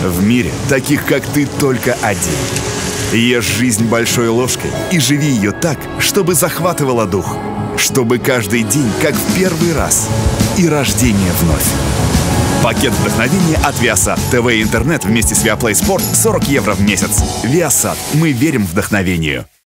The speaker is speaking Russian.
В мире таких, как ты, только один. Ешь жизнь большой ложкой и живи ее так, чтобы захватывала дух. Чтобы каждый день как в первый раз. И рождение вновь. Пакет вдохновения от Viasat. ТВ и интернет вместе с Viaplay Sport 40 евро в месяц. Viasat. Мы верим вдохновению.